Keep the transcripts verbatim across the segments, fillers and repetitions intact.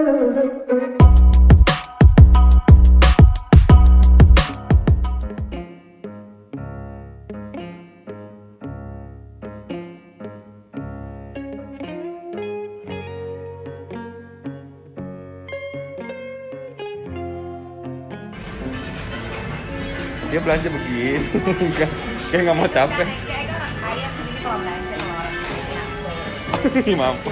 Dia belanja begini, kayak nggak mau capek. Kayak orang kaya begini kalau belanja kalau orang Ini mampu.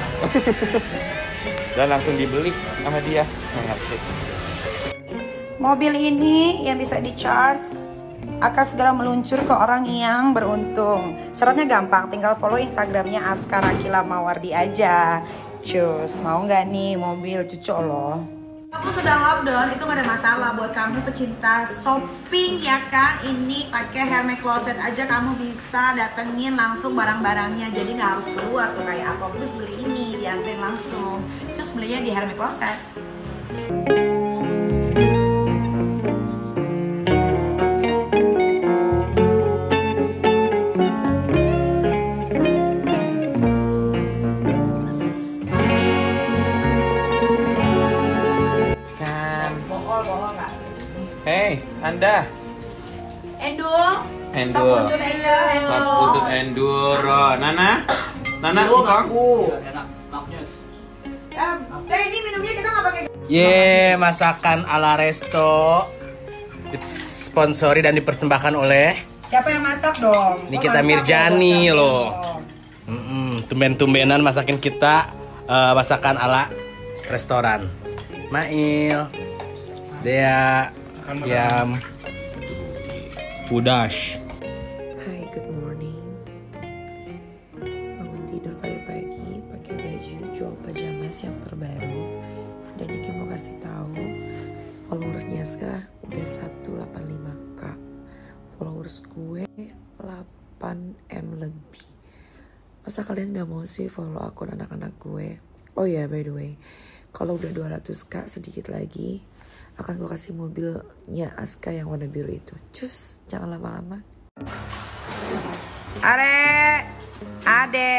Dan langsung dibeli sama dia. Ngerti. Mobil ini yang bisa di-charge akan segera meluncur ke orang yang beruntung. Syaratnya gampang, tinggal follow Instagramnya Askara Kila Mawardi aja. Cus, mau nggak nih mobil cucok loh? Kamu sedang lockdown, itu gak ada masalah buat kamu pecinta shopping ya kan. Ini pakai Hermes Closet aja kamu bisa datengin langsung barang-barangnya. Jadi gak harus keluar tuh kayak aku terus beli ini, dianterin langsung. Terus belinya di Hermes Closet. Hei, Anda. Endul. Endul. Sop buntut enduro. Nana? Nana, engkong? Enak, maknyus. Teh ini minumnya kita nggak pakai. Ye, masakan ala resto. Disponsori dan dipersembahkan oleh Siapa yang masak dong? Nikita Mirjani loh. Mm-mm, tumben-tumbenan masakin kita uh, masakan ala restoran. Mail, Dea, Yam, Pudash. Hai, good morning. Bangun tidur pagi-pagi pakai baju jual pajamas yang terbaru. Dan Niki mau kasih tahu followersnya Ska udah seratus delapan puluh lima k. Followers gue delapan M lebih. Masa kalian gak mau sih follow akun anak-anak gue? Oh ya, by the way, kalau udah dua ratus k sedikit lagi akan gue kasih mobilnya Aska yang warna biru itu. Cus, jangan lama-lama. Are, ade.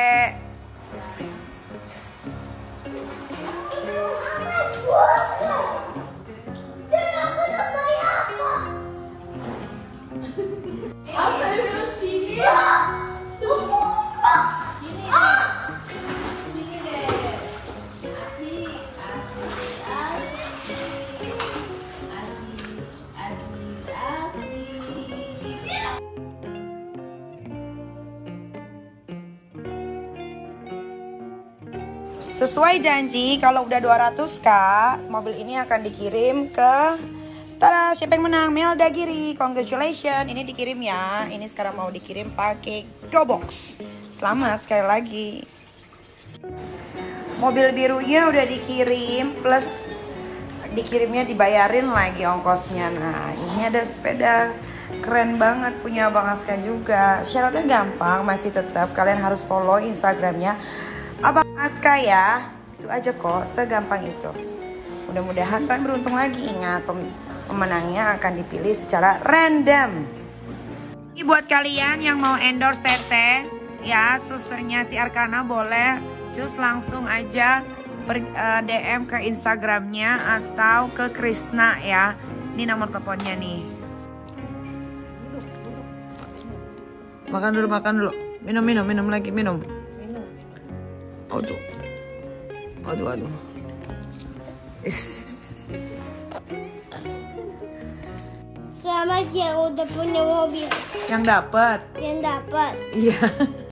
Sesuai janji, kalau udah dua ratus k, mobil ini akan dikirim ke... Tada, siapa yang menang? Melda Giri, congratulations. Ini dikirim ya. Ini sekarang mau dikirim pakai GoBox. Selamat sekali lagi. Mobil birunya udah dikirim, plus dikirimnya dibayarin lagi ongkosnya. Nah, ini ada sepeda keren banget punya Abang Aska juga. Syaratnya gampang, masih tetap kalian harus follow Instagramnya Abang Aska ya. Itu aja kok, segampang itu. Mudah-mudahan kalian beruntung lagi. Ingat, pem pemenangnya akan dipilih secara random. Ini buat kalian yang mau endorse Teteh ya, susternya si Arkana, boleh just langsung aja ber, uh, D M ke Instagramnya atau ke Krisna ya. Ini nomor teleponnya nih. Makan dulu, makan dulu. Minum, minum, minum lagi, minum. Aduh, aduh, aduh. Selamat ya udah punya mobil. Yang dapat. Yang dapat. Iya.